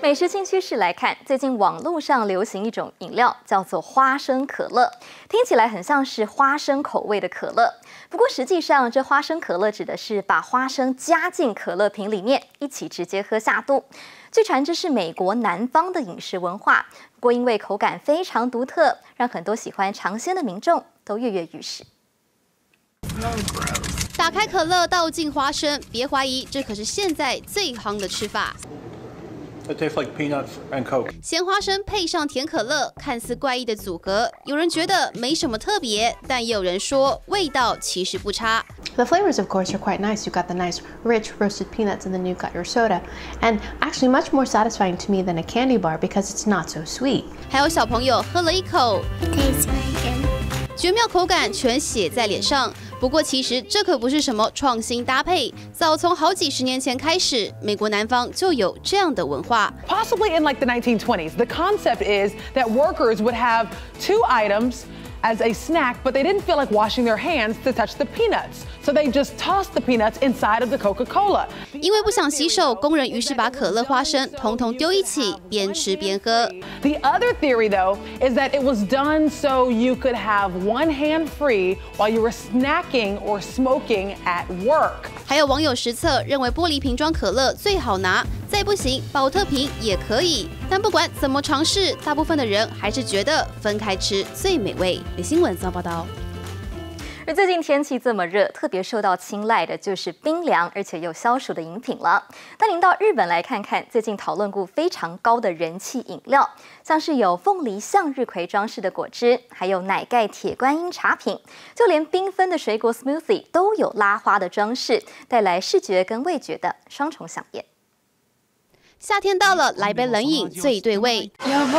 美食新趋势来看，最近网络上流行一种饮料，叫做花生可乐，听起来很像是花生口味的可乐。不过实际上，这花生可乐指的是把花生加进可乐瓶里面，一起直接喝下肚。据传这是美国南方的饮食文化，不过因为口感非常独特，让很多喜欢尝鲜的民众都跃跃欲试。 打开可乐，倒进花生，别怀疑，这可是现在最夯的吃法。 It tastes like peanuts and Coke. 咸花生配上甜可乐，看似怪异的组合，有人觉得没什么特别，但也有人说味道其实不差。 The flavors, of course, are quite nice. You've got the nice, rich roasted peanuts, and then you've got your soda. And actually, much more satisfying to me than a candy bar because it's not so sweet. 还有小朋友喝了一口，绝妙口感全写在脸上。不过其实这可不是什么创新搭配，早从好几十年前开始，美国南方就有这样的文化。 Possibly in like the 1920s, the concept is that workers would have 2 items as a snack, but they didn't feel like washing their hands to touch the peanuts. So they just tossed the peanuts inside of the Coca-Cola. 因为不想洗手，工人于是把可乐、花生统统丢一起，边吃边喝。 The other theory, though, is that it was done so you could have one hand free while you were snacking or smoking at work. 还有网友实测认为玻璃瓶装可乐最好拿，再不行保特瓶也可以。但不管怎么尝试，大部分的人还是觉得分开吃最美味。美新闻报道。 而最近天气这么热，特别受到青睐的就是冰凉而且又消暑的饮品了。带您到日本来看看最近讨论度非常高的人气饮料，像是有凤梨向日葵装饰的果汁，还有奶盖铁观音茶品，就连缤纷的水果 smoothie 都有拉花的装饰，带来视觉跟味觉的双重响应。 夏天到了，来杯冷饮最对味。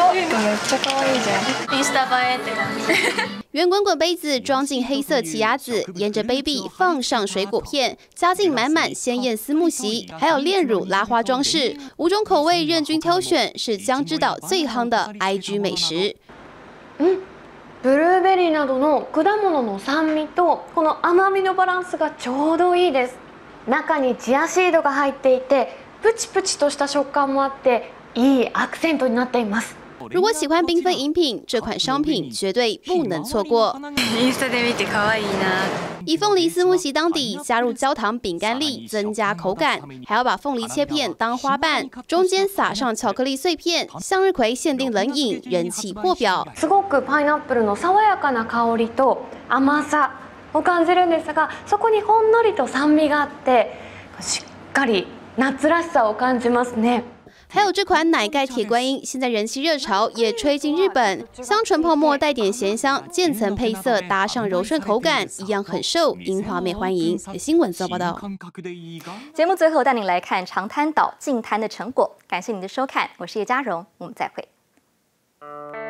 圆滚滚杯子装进黑色奇亚籽，沿着杯壁放上水果片，加进满满鲜艳丝木席，还有炼乳拉花装饰，5种口味任君挑选，是江之岛最夯的 IG 美食。 ブルーベリーなどの果物の酸味とこの甘みのバランスがちょうどいいです。中にチアシードが入っていて。 プチプチとした食感もあって、いいアクセントになっています。 如果喜欢缤纷饮品，这款商品绝对不能错过。 インスタで見て可愛いな。 以凤梨丝木席当底，加入焦糖饼干粒，增加口感，还要把凤梨切片当花瓣，中间撒上巧克力碎片。向日葵限定冷饮，人气破表。 すごくパイナップルの爽やかな香りと甘さを感じるんですが、そこにほんのりと酸味があって、しっかり。 夏らしさを感じますね。 还有这款奶盖铁观音，现在人气热潮也吹进日本。香醇泡沫带点咸香，渐层配色搭上柔顺口感，一样很受樱花妹欢迎。新闻报道。 节目最后带您来看长滩岛净滩的成果。感谢您的收看，我是叶嘉荣，我们再会。